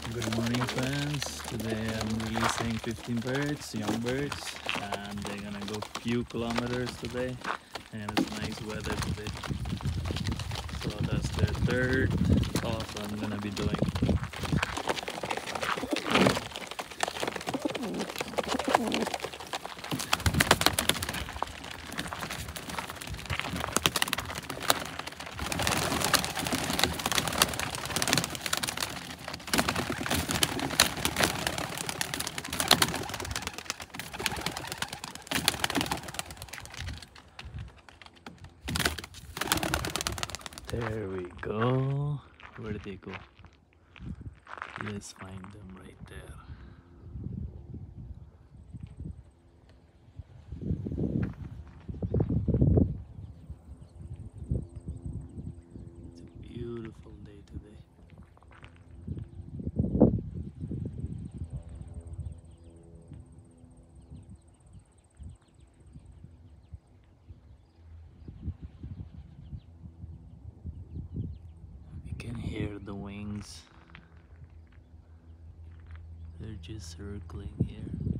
Good morning, friends. Today I'm releasing 15 birds, young birds, and they're gonna go few kilometers today. And it's nice weather today, so that's the third off I'm gonna be doing. There we go. Where did they go? Let's find them right there. It's a beautiful day today. You can hear the wings. They're just circling here.